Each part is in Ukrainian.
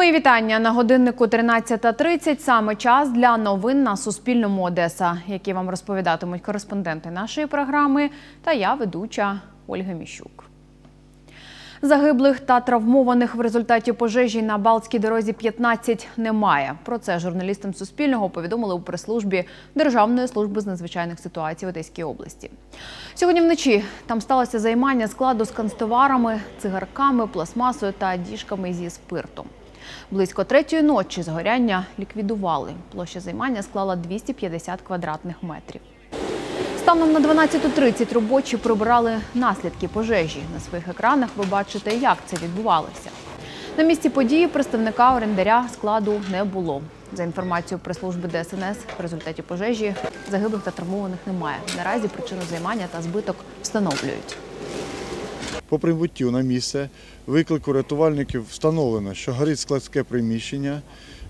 Мої вітання. На годиннику 13:30. Саме час для новин на Суспільному Одеса, які вам розповідатимуть кореспонденти нашої програми та я, ведуча Ольга Міщук. Загиблих та травмованих в результаті пожежі на Балтській дорозі 15 немає. Про це журналістам Суспільного повідомили у прес-службі Державної служби з надзвичайних ситуацій в Одеській області. Сьогодні вночі там сталося займання складу з канцтоварами, цигарками, пластмасою та діжками зі спиртом. Близько 3-ї ночі згоряння ліквідували. Площа займання склала 250 квадратних метрів. Станом на 12:30 робочі прибирали наслідки пожежі. На своїх екранах ви бачите, як це відбувалося. На місці події представника орендаря складу не було. За інформацією прес-служби ДСНС, в результаті пожежі загиблих та травмованих немає. Наразі причину займання та збиток встановлюють. По прибуттю на місце виклику рятувальників встановлено, що горить складське приміщення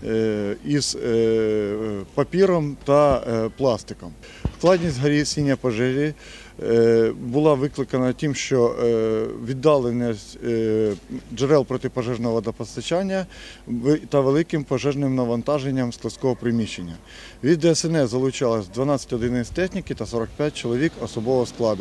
із папіром та пластиком. Складність гасіння пожежі була викликана тим, що віддаленість джерел протипожежного водопостачання та великим пожежним навантаженням складського приміщення. Від ДСНС залучалось 12 одиниць техніки та 45 чоловік особового складу.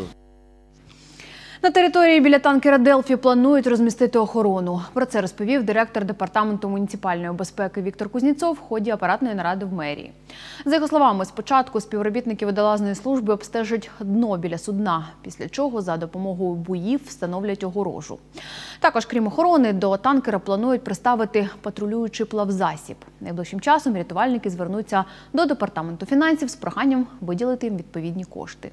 На території біля танкера «Делфі» планують розмістити охорону. Про це розповів директор Департаменту муніципальної безпеки Віктор Кузнєцов в ході апаратної наради в мерії. За його словами, спочатку співробітники водолазної служби обстежать дно біля судна, після чого за допомогою буїв встановлять огорожу. Також, крім охорони, до танкера планують приставити патрулюючий плавзасіб. Найближчим часом рятувальники звернуться до Департаменту фінансів з проханням виділити їм відповідні кошти.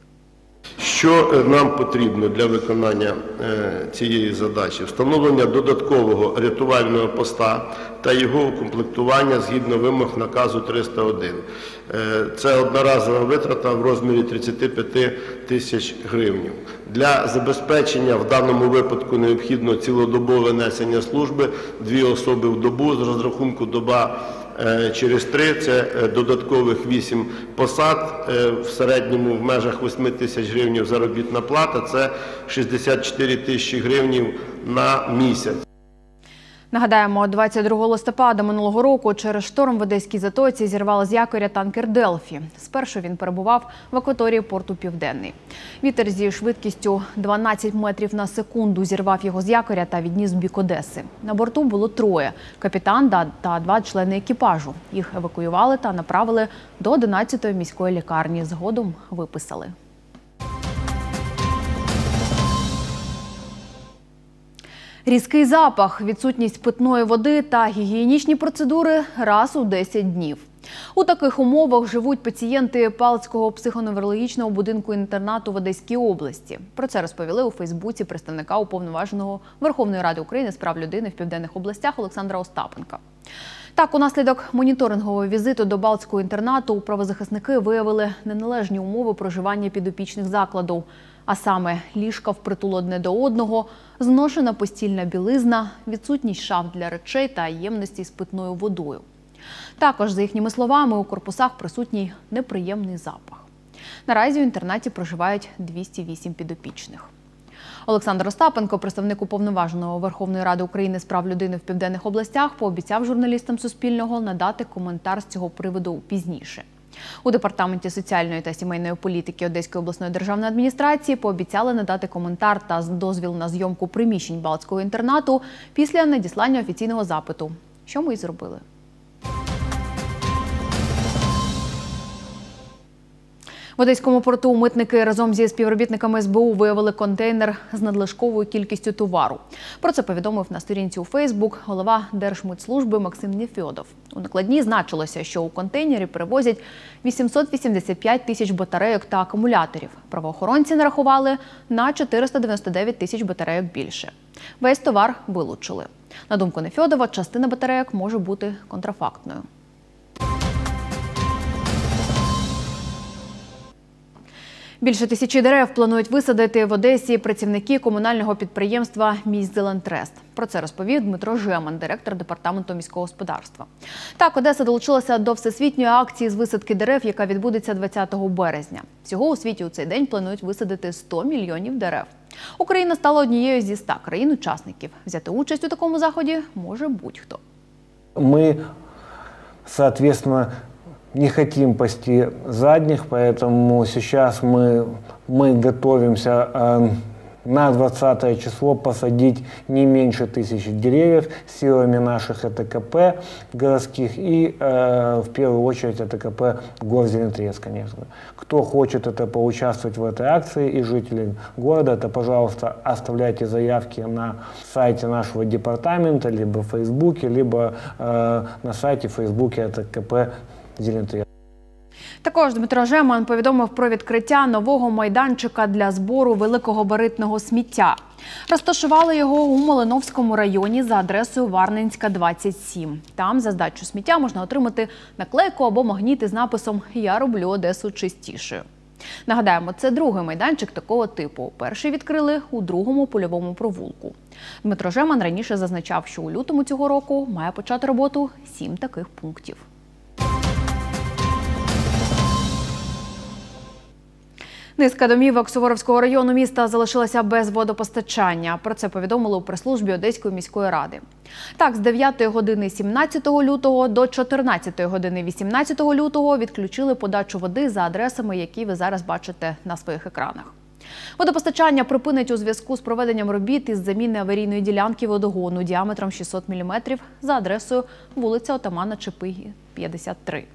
Що нам потрібно для виконання цієї задачі? Встановлення додаткового рятувального поста та його укомплектування згідно вимог наказу 301. Це одноразова витрата в розмірі 35 тисяч гривень. Для забезпечення в даному випадку необхідно цілодобове несення служби, 2 особи в добу, з розрахунку доба через 3, це додаткових 8 посад, в середньому в межах 8 тисяч гривень заробітна плата, це 64 тисячі гривень на місяць. Нагадаємо, 22 листопада минулого року через шторм в Одеській затоці зірвало з якоря танкер «Делфі». Спершу він перебував в акваторії порту «Південний». Вітер зі швидкістю 12 метрів на секунду зірвав його з якоря та відніс в бік Одеси. На борту було 3 – капітан та 2 члени екіпажу. Їх евакуювали та направили до 11-ї міської лікарні. Згодом виписали. Різкий запах, відсутність питної води та гігієнічні процедури раз у 10 днів. У таких умовах живуть пацієнти Палицького психоневрологічного будинку-інтернату в Одеській області. Про це розповіли у Фейсбуці представника Уповноваженого Верховної Ради України з прав людини в Південних областях Олександра Остапенка. Так, унаслідок моніторингового візиту до Балтського інтернату правозахисники виявили неналежні умови проживання підопічних закладу. А саме ліжка впритул одне до одного, зношена постільна білизна, відсутність шаф для речей та ємності з питною водою. Також, за їхніми словами, у корпусах присутній неприємний запах. Наразі у інтернаті проживають 208 підопічних. Олександр Остапенко, представник Уповноваженого Верховної Ради України з прав людини в Південних областях, пообіцяв журналістам Суспільного надати коментар з цього приводу пізніше. У Департаменті соціальної та сімейної політики Одеської обласної державної адміністрації пообіцяли надати коментар та дозвіл на зйомку приміщень Балтського інтернату після надіслання офіційного запиту, що ми і зробили. В Одеському порту митники разом зі співробітниками СБУ виявили контейнер з надлишковою кількістю товару. Про це повідомив на сторінці у Фейсбук голова Держмитслужби Максим Нефьодов. У накладній значилося, що у контейнері перевозять 885 тисяч батарейок та акумуляторів. Правоохоронці нарахували на 499 тисяч батарейок більше. Весь товар вилучили. На думку Нефьодова, частина батарейок може бути контрафактною. Більше 1000 дерев планують висадити в Одесі працівники комунального підприємства «Міськзеландтрест». Про це розповів Дмитро Жеман, директор департаменту міського господарства. Так, Одеса долучилася до всесвітньої акції з висадки дерев, яка відбудеться 20 березня. Всього у світі у цей день планують висадити 100 мільйонів дерев. Україна стала однією зі 100 країн-учасників. Взяти участь у такому заході може будь-хто. Мы, соответственно, не хотим пасти задних, поэтому сейчас мы готовимся на 20 число посадить не меньше 1000 деревьев силами наших ЭТКП городских и в первую очередь ЭТКП Горзелентрец, конечно. Кто хочет поучаствовать в этой акции и жители города, то, пожалуйста, оставляйте заявки на сайте нашего департамента, либо в Фейсбуке, либо на сайте в Фейсбуке ЭТКП Зелентрец. Також Дмитро Жеман повідомив про відкриття нового майданчика для збору великогабаритного сміття. Розташували його у Малиновському районі за адресою Варненська, 27. Там за здачу сміття можна отримати наклейку або магніт із написом «Я роблю Одесу чистішою». Нагадаємо, це другий майданчик такого типу. Перший відкрили у другому польовому провулку. Дмитро Жеман раніше зазначав, що у лютому цього року має почати роботу 7 таких пунктів. Низка домівок Суворовського району міста залишилася без водопостачання. Про це повідомили у прес-службі Одеської міської ради. Так, з 9 години 17 лютого до 14 години 18 лютого відключили подачу води за адресами, які ви зараз бачите на своїх екранах. Водопостачання припинить у зв'язку з проведенням робіт із заміни аварійної ділянки водогону діаметром 600 мм за адресою вулиця Отамана Чепиги, 53.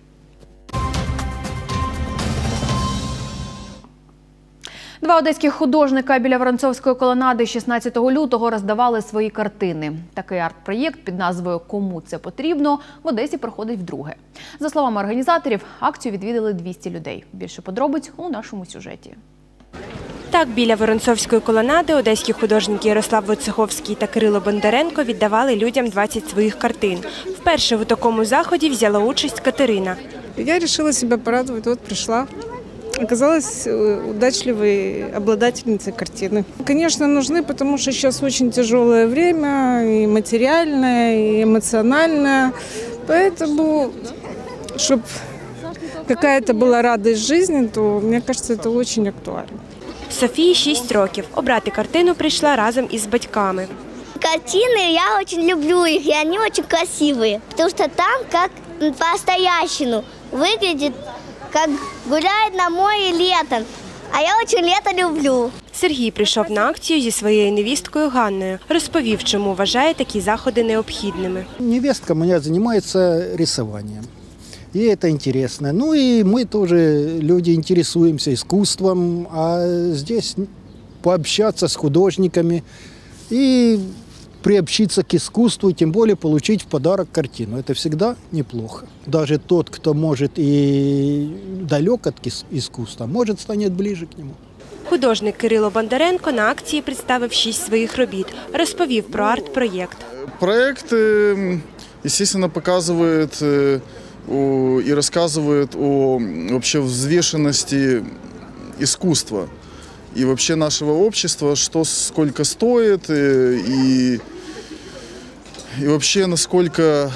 Два одеських художника біля Воронцовської колонади 16 лютого роздавали свої картини. Такий арт-проєкт під назвою «Кому це потрібно» в Одесі проходить вдруге. За словами організаторів, акцію відвідали 200 людей. Більше подробиць у нашому сюжеті. Так, біля Воронцовської колонади одеські художники Ярослав Войцеховський та Кирило Бондаренко віддавали людям 20 своїх картин. Вперше у такому заході взяла участь Катерина. Я вирішила себе порадувати, от прийшла. Оказалась удачливой обладательницей картины. Конечно, нужны, потому что сейчас очень тяжелое время, и материальное, и эмоциональное. Поэтому, чтобы какая-то была радость жизни, то, мне кажется, это очень актуально. Софії 6 років. Обрати картину прийшла разом із батьками. Картины, я очень люблю их, и они очень красивые. Потому что там как по-настоящему выглядит, как гуляет на море летом. А я очень лето люблю. Сергій прийшов на акцію зі своєю невісткою Ганною. Розповів, чому вважає такі заходи необхідними. Невестка моя занимается рисованием. Ей это интересно. Ну и мы тоже люди интересуемся искусством, а здесь пообщаться с художниками и приобщиться к искусству, тем более получить в подарок картину. Это всегда неплохо. Даже тот, кто может и далек от искусства, может станет ближе к нему. Художник Кирило Бондаренко на акції представив 6 своїх робіт. Розповів про арт-проєкт. Проект, естественно, показывает и рассказывает о вообще взвешенности искусства и вообще нашего общества, что сколько стоит и вообще насколько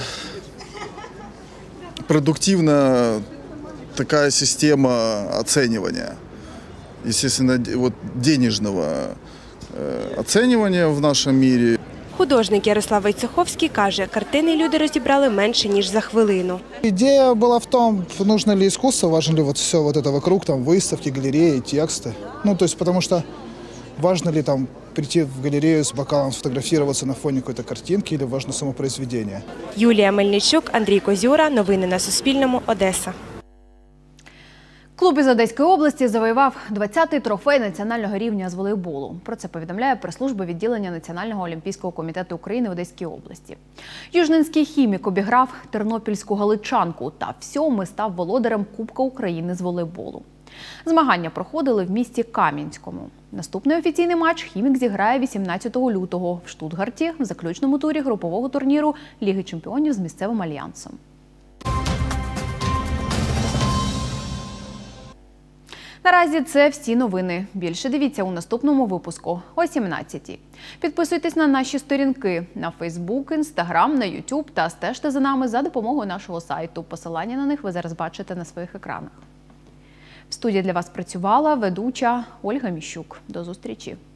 продуктивна такая система оценивания, естественно, вот денежного оценивания в нашем мире. Художник Ярослав Войцеховський каже, картини люди розібрали менше, ніж за хвилину. Идея была в том, нужно ли искусство, важно ли вот все вот это вокруг, там выставки, галереи, тексты. Ну, то есть, потому что важно ли там прийти в галерею с бокалом, сфотографироваться на фоне какой-то картинки, или важно само произведение. Юлія Мельничук, Андрій Козюра. Новини на Суспільному. Одеса. Клуб із Одеської області завоював 20-й трофей національного рівня з волейболу. Про це повідомляє прес-служба відділення Національного олімпійського комітету України в Одеській області. Южненський хімік обіграв тернопільську галичанку та в 7-й став володарем Кубка України з волейболу. Змагання проходили в місті Кам'янському. Наступний офіційний матч хімік зіграє 18 лютого в Штутгарті в заключному турі групового турніру Ліги чемпіонів з місцевим альянсом. Наразі це всі новини. Більше дивіться у наступному випуску о 17-й. Підписуйтесь на наші сторінки на Facebook, Instagram, на YouTube та стежте за нами за допомогою нашого сайту. Посилання на них ви зараз бачите на своїх екранах. В студії для вас працювала ведуча Ольга Міщук. До зустрічі!